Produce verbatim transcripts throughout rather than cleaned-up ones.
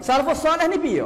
Salafus salih ni piyo.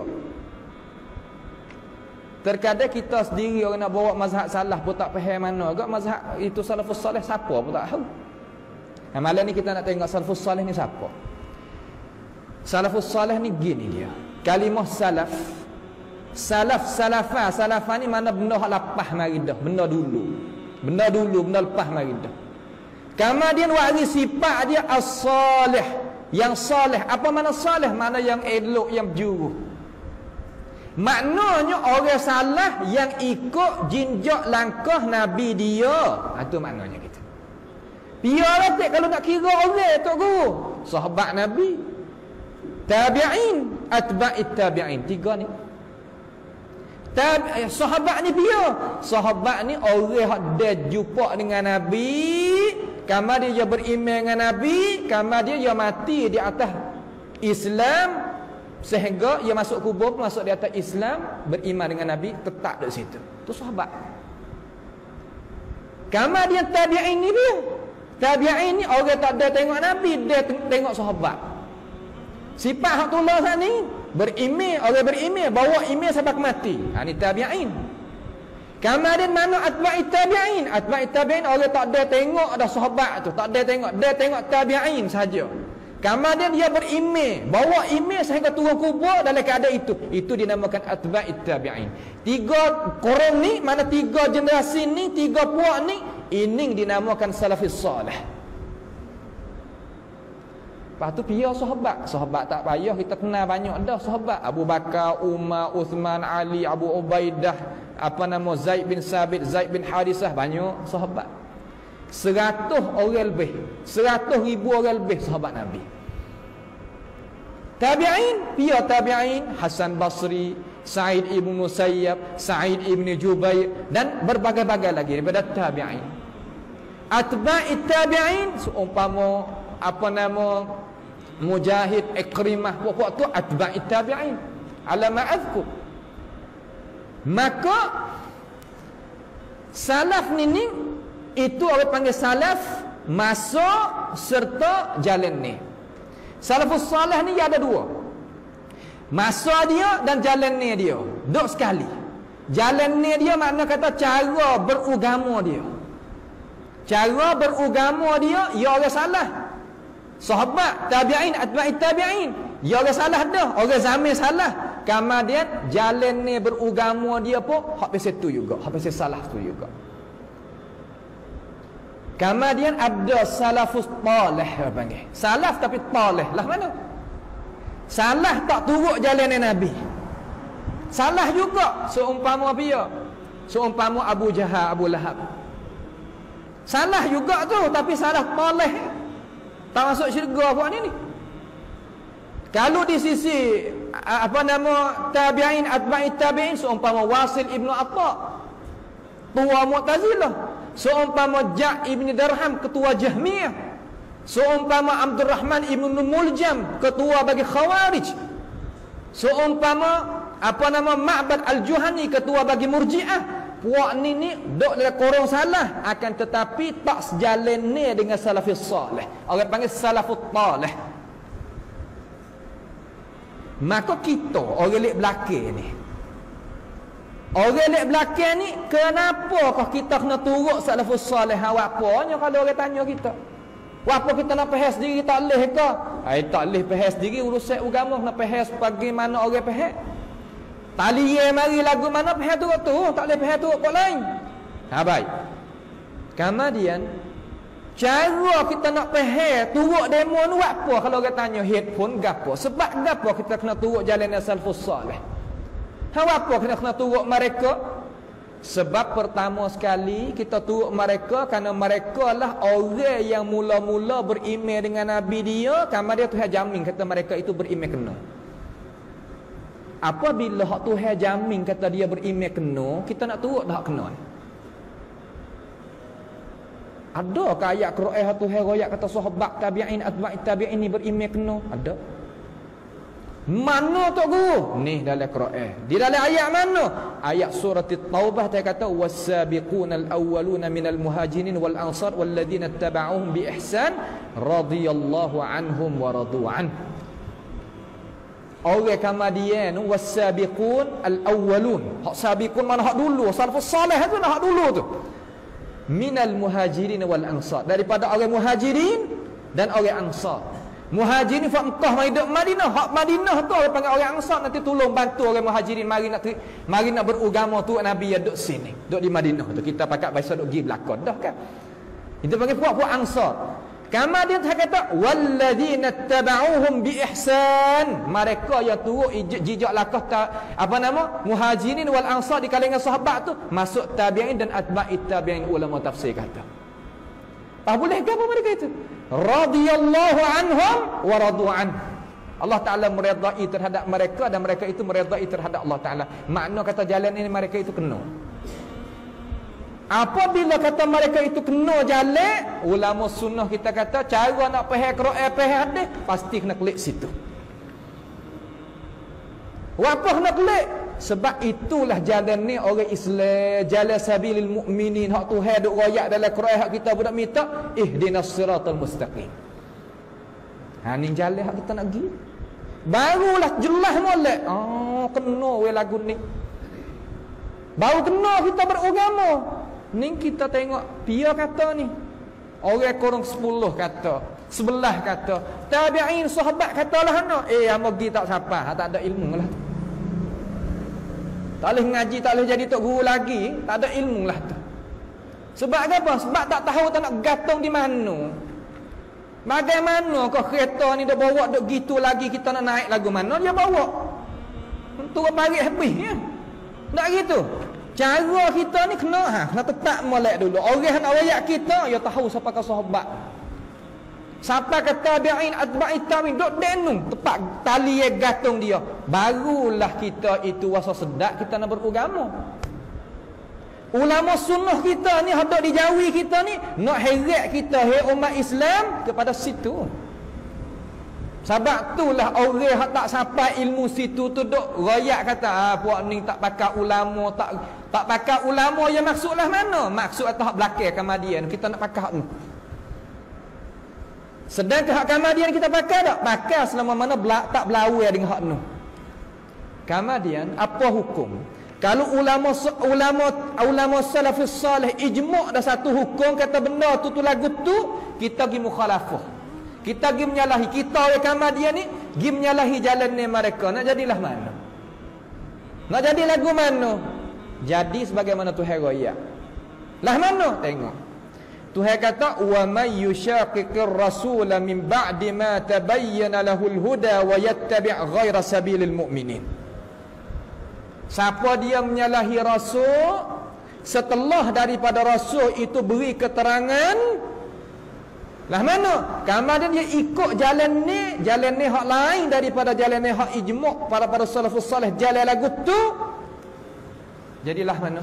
Terkadang kita sendiri orang nak bawa mazhab salah pun tak faham mana. Agak mazhab itu salafus salih siapa pun tak tahu. Nah, malam ni kita nak tengok salafus salih ni siapa. Salafus salih ni gini dia. Kalimah salaf. Salaf, salafah. Salafah ni mana benda hak lepas mari dah. Benda dulu. Benda dulu, benda lepas mari dah. Kemudian waris sifat dia as-salih. Yang salih. Apa mana salih? Mana yang elok, yang berjuruh. Maknanya orang salah yang ikut jinjak langkah Nabi dia. Itu maknanya kita. Biarlah tak kalau nak kira orang Tok Guru. Sahabat Nabi, tabi'in, atba'it tabi'in. Tiga ni. Tab, sahabat ni biar. Sahabat ni orang yang dia jumpa dengan Nabi, kamar dia beriman dengan Nabi, kamar dia dia mati di atas Islam, sehingga ia masuk kubur, masuk di atas Islam, beriman dengan Nabi, tetap di situ. Itu sahabat. Kamar dia tabi'in ni dia. Tabi'in ni orang tak ada tengok Nabi, dia tengok sahabat. Sifat hak tulah sana ni berimej, orang berimej, bawa imej sampai ke mati. Ha ni tabi'in. Kemudian mana atba'it tabi'in? Atba'it tabi'in orang tak ada tengok dah sahabat tu, tak ada tengok, dia tengok tabi'in saja. Kemudian dia berimej, bawa imej sehingga turun kubur dalam keadaan itu. Itu dinamakan atba'it tabi'in. Tiga korong ni, mana tiga generasi ni, tiga puak ni, ini dinamakan salafis salih. Lepas tu pihak sahabat. Sahabat tak payah kita kenal banyak dah sahabat. Abu Bakar, Umar, Uthman, Ali, Abu Ubaidah, apa nama Zaid bin Sabit, Zaid bin Harisah, banyak sahabat. Seratus orang lebih, seratus ribu orang lebih sahabat Nabi. Tabi'in, pihak tabi'in, Hasan Basri, Sa'id ibn Musayyab, Sa'id ibn Jubair, dan berbagai-bagai lagi daripada tabi'in. Atba'it tabi'in, seumpama apa nama Mujahid, Ikrimah, pokok tu atba'it tabi'in ala ma'azkur. Maka salaf ni ni itu orang panggil salaf masuk serta jalan ni. Salafus salih ni ada dua, masuk dia dan jalan ni dia duk sekali. Jalan ni dia makna kata cara beragama dia, cara beragama dia ya orang salah. Sahabat, tabi'in, atba'it tabi'in, ya orang salah dah, orang zaman salah. Kemudian jalan ni beragama dia pun hak pasal tu juga, hak pasal salah tu juga. Kemudian ada salafus talih apa panggil. Salaf tapi talih lah mana? Salah tak turut jalan Nabi. Salah juga seumpama dia, seumpama Abu Jahal, Abu Lahab. Salah juga tu tapi salah talih. Tak masuk syurga buat ni ni. Kalau di sisi apa nama tabi'in, atba'it tabi'in, seumpama Wasil ibnu Atta, tua Mu'tazilah, seumpama Ja' ibn Darham, ketua Jahmiyah, seumpama Abdul Rahman ibn Muljam, ketua bagi Khawarij, seumpama apa nama Ma'bad al-Juhani, ketua bagi Murji'ah. Puak ni ni duk dalam korong salah, akan tetapi tak sejalan ni dengan salafis salih. Orang panggil salafut talih. Maka kita orang lek belakang ni, orang lek belakang ni, kenapakah kita kena turut salafus salih? Apanya kalau orang tanya kita, apa kita nak faham sendiri tak leh ke? Ai tak leh faham sendiri, urusan agama nak faham bagaimana orang faham. Tali ye mari lagu mana faham turut tu, tak boleh faham turut kok lain. Ha baik. Kemudian cara kita nak faham turut demo ni apa kalau orang tanya headphone gapo? Sebab gapo kita kena turut jalan salafus salih? Ha apa kita kena turut mereka? Sebab pertama sekali kita turut mereka kerana mereka lah orang yang mula-mula beriman dengan Nabi dia, kemudian Tuhan jamin kata mereka itu beriman kena. Apabila hak Tuhan jamin kata dia beriman kena, kita nak turut dah hak kena. Adakah ayat Quran hak Tuhan royak kata sahabat tabi'in, atba'it tabi'in ni beriman kena? Ada. Mana Tok Guru? Ni dalam Quran. Di dalam ayat mana? Ayat surah At-Taubah dia kata was-sabiqunal awwaluna minal muhajirin wal ansar walladzina ittaba'uhum bi ihsan radhiyallahu anhum wa radu an. Orang Kamadian wasabiqun al-awwalun. Hak sabiqun mana hak dulu, salafus salih tu nak hak dulu tu. Minal muhajirin wal ansar, daripada orang muhajirin dan orang ansar. Muhajirin fa Mekah mai duk Madinah, hak Madinah tu orang panggil orang ansar, nanti tolong bantu orang muhajirin mari nak mari nak beragama tu Nabi ya duk sini, duk di Madinah tu. Kita pakat bahasa duk gi belakang dah kan. Itu panggil puak-puak ansar. Kemudian dia kata walladzina tabauhum bi ihsan, mereka yang turut jejak langkah apa nama muhajirin wal ansar di kalangan sahabat tu masuk tabi'in dan atba'it tabi'in. Ulama tafsir kata apa boleh ke apa mereka itu radhiyallahu anhum wa radu an, Allah Taala meredai terhadap mereka dan mereka itu meredai terhadap Allah Taala. Makna kata jalan ini mereka itu kena. Apabila kata mereka itu kena jalan, ulama sunnah kita kata cara nak faham Quran faham hadis pasti kena klik situ. Apa kena klik? Sebab itulah jalan ni orang Islam, jalan sabilil mukminin. Hak Tuhan duk royak dalam Quran hak kita budak minta ihdinas siratal mustaqim. Ha ni jalan hak kita nak pergi. Barulah jelas molek. Oh, kena we lagu ni. Baru kena kita beragama. Ni kita tengok dia kata ni orang korang sepuluh kata, sebelah kata, tabi'in sahabat katalah ana, eh hang pergi tak siapa, tak ada ilmu lah tu. Tak boleh ngaji, tak boleh jadi tok guru lagi, tak ada ilmu lah tu. Sebab apa? Sebab tak tahu tak nak gantung di mana. Bagaimana kau kereta ni dia bawa duk gitu lagi, kita nak naik lagu mana dia bawa? Turun parit habis ya. Tak gitu. Cara kita ni kena ha, kena tetap molek dulu. Orang nak royak kita, ya tahu siapa ke sahabat. Siapa ke tabi'in, atba'it tabi'in, duk denung, tepat tali yang gantung dia. Barulah kita itu wasa sedap kita nak beragama. Ulama sunnah kita ni, hendak dijauhi kita ni, nak heret kita, hai umat Islam kepada situ. Sebab itulah orang yang tak sampai ilmu situ tu duk royak kata ah puak ni tak pakai ulama, tak tak pakai ulama yang maksudlah mana? Maksud atau hak belakang Kamadian kita nak pakai hak ni. Sedangkan hak Kamadian kita pakai tak? Pakai selama mana belak, tak berlawan dengan hak ni. Kamadian apa hukum? Kalau ulama ulama ulama salafus salih ijma' dah satu hukum kata benda tu tu lagu tu kita pergi mukhalafah. Kita pergi menyalahi, kita orang Kamadian ni pergi menyalahi jalan ni mereka. Nak jadilah mana? Nak jadi lagu mana? Jadi sebagaimana Tuhan royak. Lah mana? Tengok. Tuhan kata wa may yushaqiqir rasul min ba'di ma tabayyana lahul huda wa yattabi' ghaira sabilil mu'minin. Siapa dia menyalahi rasul setelah daripada rasul itu beri keterangan, lah mana? Kemudian dia ikut jalan ni, jalan ni hak lain daripada jalan ni hak ijma' para para salafus salih jalan lagu tu. Jadilah mana?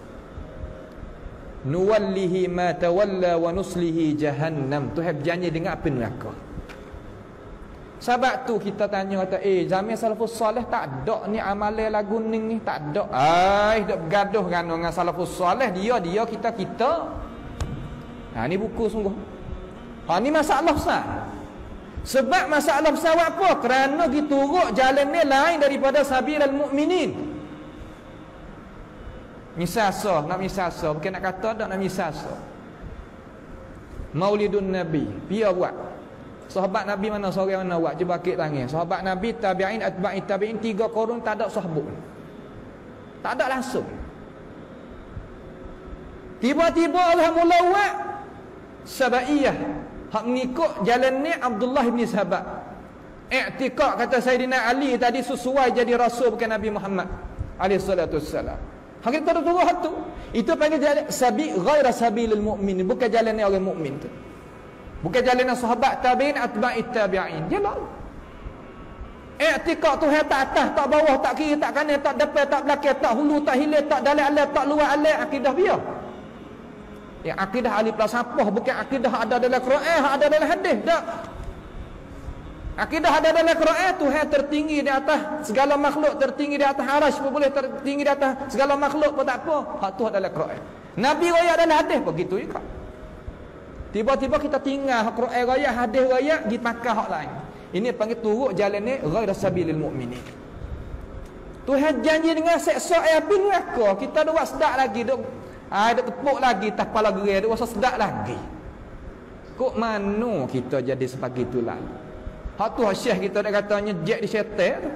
Nuwallihi ma tawalla wa nuslihi jahannam. Tuhan berjanji dengan api neraka. Sebab tu kita tanya kata, eh zaman salafus salih tak ada ni amalan lagu ni, tak ada. Ai dak bergaduh kan dengan salafus salih, dia dia kita kita. Ha ni buku sungguh. Ha ni masalah besar. Sebab masalah besar apa? Kerana diturut jalan ni lain daripada sabilal mukminin. Misal so, nak misal so, bukan nak kata tak nak misal so. Maulidun Nabi, dia buat. Sahabat Nabi mana seorang mana buat? Cuba klik tangan. Sahabat Nabi, tabi'in, atba'it tabi'in, tiga korun tak ada sahabat. Tak ada langsung. Tiba-tiba Allah mula buat Sabaiyah, hak mengikut jalan ni Abdullah bin Sabah. I'tiqad kata Sayyidina Ali tadi sesuai jadi rasul bukan Nabi Muhammad alaihi salatu wassalam. Hak kita tu hak tu. Itu panggil jalan sabi ghaira sabilil mu'min, bukan jalan ni orang mukmin tu. Bukan jalan sahabat tabi'in atba'it tabi'in. Jalan. I'tiqad tu tak atas, tak bawah, tak kiri, tak kanan, tak depan, tak belakang, tak hulu, tak hilir, tak dalam alam, tak luar alam, akidah dia. Yang akidah ahli falsafah bukan akidah ada dalam Quran, ada dalam hadis. Tak. Akidah ada dalam Quran, Tuhan tertinggi di atas segala makhluk, tertinggi di atas arasy pun boleh, tertinggi di atas segala makhluk pun tak apa. Hak tu ada dalam Quran. Nabi royak dalam hadis begitu juga. Tiba-tiba kita tinggal hak Quran royak, hadis royak, dipakai hak lain. Ini panggil turut jalan ni ghairu sabilil mu'minin. Tuhan janji dengan seksa api neraka. Kita dah buat sedap lagi, duk ah duk tepuk lagi tak kepala gerai, duk rasa sedap lagi. Kok mano kita jadi sebegitu lalu? Hak tu syekh kita dah katanya jek di syaitan tu.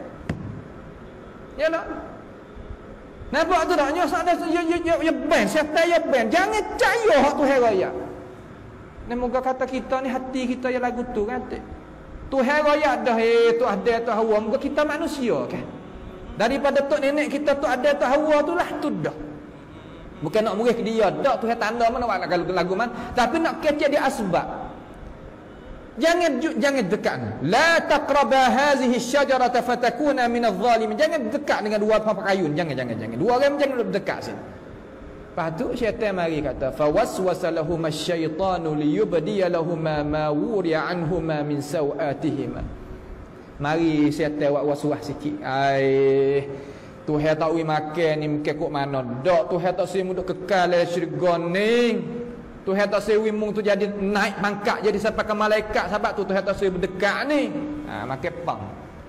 Yalah. Nampak tu tak? Nyos ada ya ya ya ben, syaitan ya ben. Jangan percaya hak tu raya. Dan moga kata kita ni hati kita yang lagu tu kan. Tuhan raya dah eh tu ada tu hawa. Moga kita manusia kan. Daripada tok nenek kita tu ada tu hawa tu lah tu dah. Bukan nak murih ke dia, dak Tuhan tanda mana nak lagu lagu man, tapi nak kecek dia asbab. Jangan jangan dekat. La taqraba hadhihi asy-syajarata fatakuna min adh-dhalimin. Jangan dekat dengan dua papak kayu. Jangan jangan jangan. Dua orang jangan dekat sini. Lepas tu syaitan mari kata fawaswasa lahum asy-syaitanu liyubdiya lahum ma wuriya anhuma min sawatihima. Mari syaitan buat waswas sikit. Ai Tuhan tak wi makan ni mungkin kok mana. Dak Tuhan tak semu duk kekal dalam syurga ni. Tuhan tak sewi mung tu jadi naik pangkat jadi sampai ke malaikat sebab tu Tuhan tak sewi berdekat ni. Ha makan pang.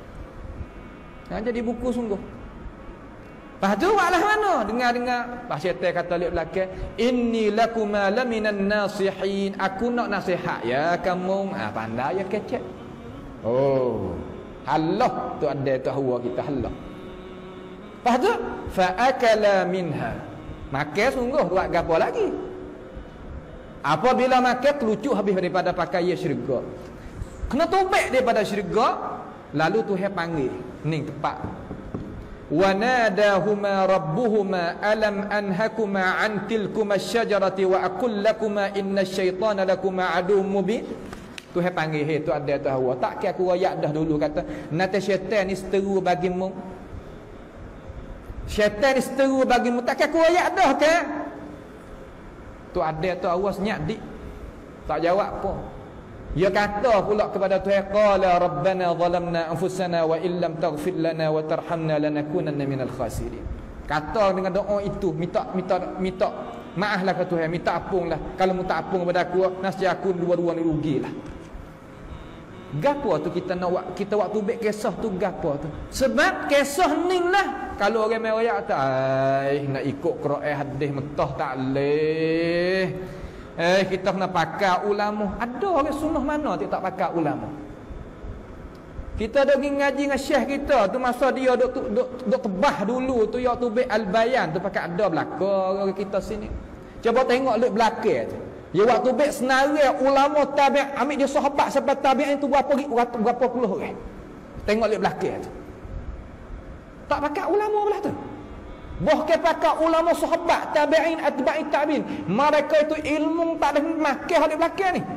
Ha jadi buku sungguh. Lepas tu walah mana? Dengar-dengar Pak syaitan kata lihat belakang, inni lakuma laminan nasihin. Aku nak nasihat ya kamu. Ha pandai ya kecek. Oh. Allah tu ada tu hawa kita Allah. Lepas tu fa akala minha. Makan sungguh buat gapo lagi? Apabila makan terlucuk habis daripada pakaian syurga. Kena tobek daripada syurga, lalu Tuhan panggil. Ni tepat. Wa nadahuma rabbuhuma alam anhakuma an tilkuma asy-syajarati wa aqul lakuma innasy-syaitana lakuma aduwwum mubin. Tuhan panggil, "Hei tu ada tu Hawa, tak ke aku royak dah dulu kata, nanti syaitan ni seteru bagimu. Syaitan ni seteru bagimu, tak ke aku royak dah ke?" Tu ada tu awas senyap dik. Tak jawab apa. Dia kata pula kepada Tuhan, qala rabbana zalamna anfusana wa illam taghfir lana wa tarhamna lanakunanna minal khasirin. Kata dengan doa itu, minta minta minta maaflah ke Tuhan, minta ampunglah. Kalau mu tak ampun kepada aku, nasib aku dua-dua ni rugilah. Gapo tu kita nak kita waktu bek kisah tu gapo tu? Sebab kisah ni lah kalau orang mai royak tak ai nak ikut Quran hadis metah tak leh. Eh kita kena pakar ulama. Ada orang sunnah mana tak pakar ulama? Kita dak pergi ngaji dengan syekh kita tu masa dia duk duk duk tebah dulu tu ya tu bek al-bayan tu pakai ada belaka orang kita sini. Cuba tengok lek belakang tu. Ya waktu bek senarai ulama tabi' ambil dia sahabat sampai tabi'in tu berapa berapa puluh orang. Tengok lek belakang tu. Tak pakai ulama belah tu. Boh ke pakai ulama sahabat tabi'in atba'i tabi'in. Mereka itu ilmu tak ada makan di belakang ni.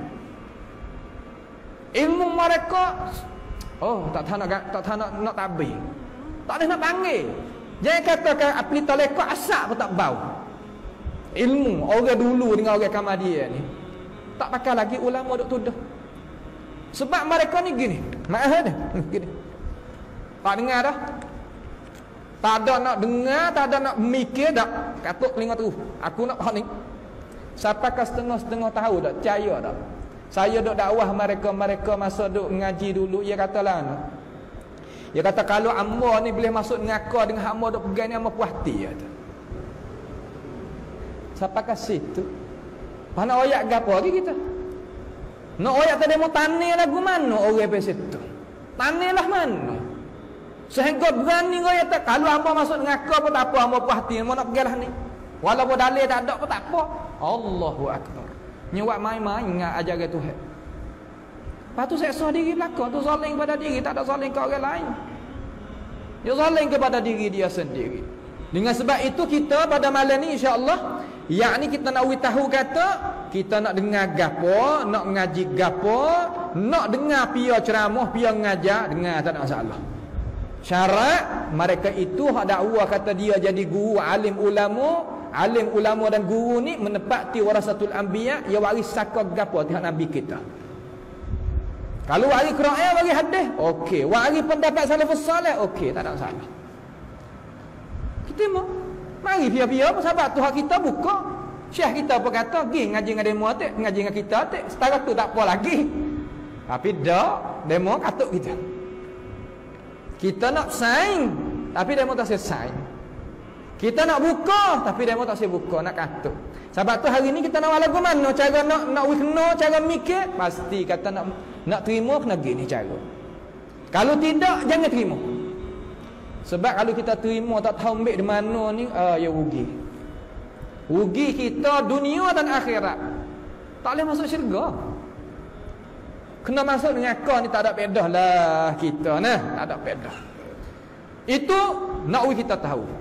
Ilmu mereka oh tak tahu nak tak tahu nak nak tabi. Tak ada nak panggil. Jangan katakan apli taleka asap pun tak bau. Ilmu orang dulu dengan orang Kamadia ni tak pakai lagi ulama duk tuduh. Sebab mereka ni gini, maaf dah. Gini. Tak dengar dah. Tak ada nak dengar, tak ada nak mikir dah. Katuk telinga tu. Aku nak hak ni. Sampai ke setengah-setengah tahu dah, percaya dah. Saya duk dakwah mereka-mereka masa duk ngaji dulu, dia katalah dia kata kalau hamba ni boleh masuk ngaka dengan hamba duk pegang ni hamba puas hati kata. Siapa kasih tu? Mana oyak gapo lagi kita? Nak oyak tadi mau tani lagu mana orang pe situ? Tanilah mana? Sehingga berani oyak tak kalau hamba masuk ngaka apa tak apa hamba puas hati mau nak pergilah ni. Walaupun dalil tak ada pun tak apa. Allahu akbar. Nyewak main-main ingat ajaran Tuhan. Lepas tu seksa diri belakang tu zalim kepada diri, tak ada zalim ke orang lain. Dia zalim kepada diri dia sendiri. Dengan sebab itu kita pada malam ni insya-Allah, yakni kita nak tahu kata, kita nak dengar gapo, nak ngaji gapo, nak dengar pia ceramah, pia ngajar, dengar tak ada masalah. Syarat mereka itu hak dakwah kata dia jadi guru, alim ulama, alim ulama dan guru ni menepati warasatul anbiya, ya waris saka gapo tiap nabi kita. Kalau waris Quran, waris hadis, okey. Waris pendapat salafus salih, okey, tak ada masalah. Kita mau mari pia-pia sahabat tu hak kita buka. Syekh kita apa kata, "Gi ngaji dengan demo atik, ngaji dengan kita atik." Setara tu tak apa lagi. Tapi dak, demo katuk kita. Kita nak saing, tapi demo tak saing. Kita nak buka, tapi demo tak buka, nak katuk. Sebab tu hari ni kita nak lagu mana? Cara nak nak kena, cara mikir, pasti kata nak nak terima kena gini cara. Kalau tidak, jangan terima. Sebab kalau kita terima tak tahu ambil di mana ni, ah ya rugi. Rugi kita dunia dan akhirat. Tak boleh masuk syurga. Kena masuk dengan kau ni tak ada pedah lah kita nah, tak ada pedah. Itu nak kita tahu.